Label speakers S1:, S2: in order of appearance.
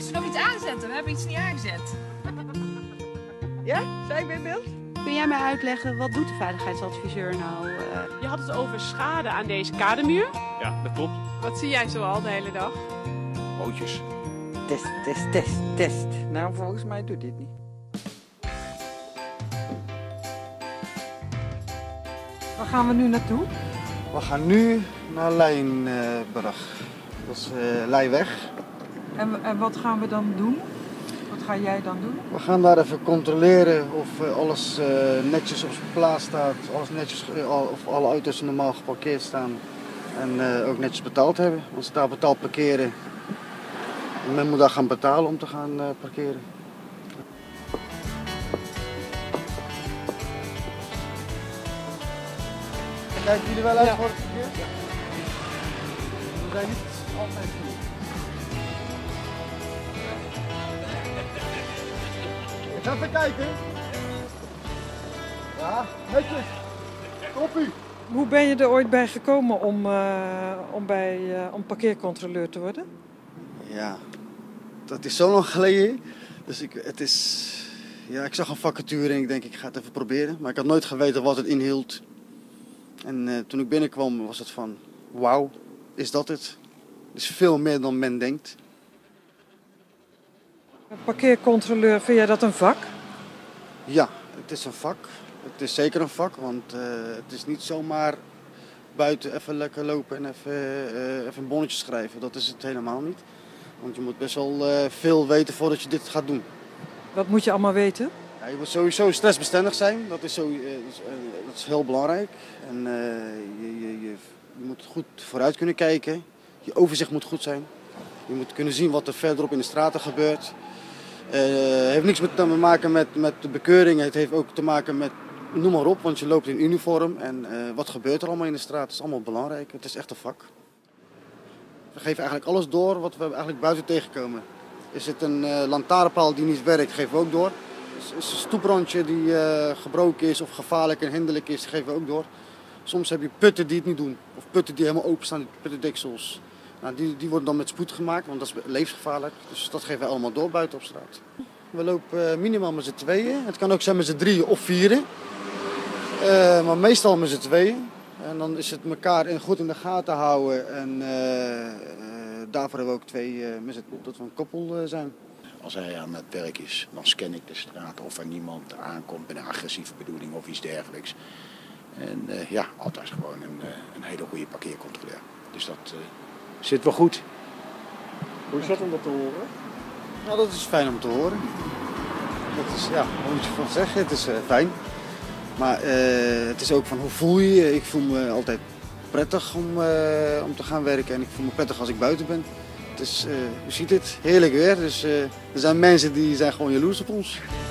S1: moest er nog iets aanzetten. We hebben iets niet aangezet.
S2: Ja? Zijn we in beeld?
S3: Kun jij mij uitleggen, wat doet de veiligheidsadviseur nou?
S4: Je had het over schade aan deze kademuur.
S5: Ja, dat klopt.
S4: Wat zie jij zoal de hele dag?
S5: Pootjes.
S2: Test. Nou, volgens mij doet dit niet. Waar gaan we nu naartoe?
S6: We gaan nu naar Lijnburg. Dat is Lijweg.
S2: En wat gaan we dan doen? Wat ga jij dan doen?
S6: We gaan daar even controleren of alles netjes op zijn plaats staat. Alles netjes, of alle auto's normaal geparkeerd staan. En ook netjes betaald hebben. Als ze daar betaald parkeren, men moet daar gaan betalen om te gaan parkeren. Kijken jullie wel uit voor het verkeer? We zijn niet altijd goed. Ik ga even kijken. Ja, netjes. Koppie.
S2: Hoe ben je er ooit bij gekomen om parkeercontroleur te worden?
S6: Ja, dat is zo lang geleden. Dus ik zag een vacature en ik denk ik ga het even proberen. Maar ik had nooit geweten wat het inhield. En toen ik binnenkwam was het van, wauw, is dat het? Het is veel meer dan men denkt.
S2: Parkeercontroleur, vind jij dat een vak?
S6: Ja, het is een vak. Het is zeker een vak, want het is niet zomaar buiten even lekker lopen en even een bonnetje schrijven. Dat is het helemaal niet. Want je moet best wel veel weten voordat je dit gaat doen.
S2: Wat moet je allemaal weten?
S6: Ja, je moet sowieso stressbestendig zijn, dat is heel belangrijk. En je moet goed vooruit kunnen kijken. Je overzicht moet goed zijn. Je moet kunnen zien wat er verderop in de straten gebeurt. Het heeft niks te maken met de bekeuring, het heeft ook te maken met, noem maar op, want je loopt in uniform. En wat gebeurt er allemaal in de straat, dat is allemaal belangrijk. Het is echt een vak. We geven eigenlijk alles door wat we eigenlijk buiten tegenkomen. Is het een lantaarnpaal die niet werkt, geven we ook door. Is een stoeprandje die gebroken is of gevaarlijk en hinderlijk is, geven we ook door. Soms heb je putten die het niet doen. Of putten die helemaal open staan, die puttendeksels. Nou, die worden dan met spoed gemaakt, want dat is levensgevaarlijk. Dus dat geven we allemaal door buiten op straat. We lopen minimaal met z'n tweeën. Het kan ook zijn met z'n drieën of vieren. Maar meestal met z'n tweeën. En dan is het elkaar goed in de gaten houden. En daarvoor hebben we ook twee mensen dat we een koppel zijn.
S7: Als hij aan het werk is, dan scan ik de straat of er niemand aankomt met een agressieve bedoeling of iets dergelijks. En altijd gewoon een hele goede parkeercontroleur. Dus dat zit wel goed.
S5: Hoe is dat om dat te horen?
S6: Nou, dat is fijn om te horen. Dat is, ja, wat moet je van zeggen? Het is fijn. Maar het is ook van hoe voel je je? Ik voel me altijd prettig om te gaan werken en ik voel me prettig als ik buiten ben. Het is, je ziet het, heerlijk weer. Dus er zijn mensen die zijn gewoon jaloers op ons.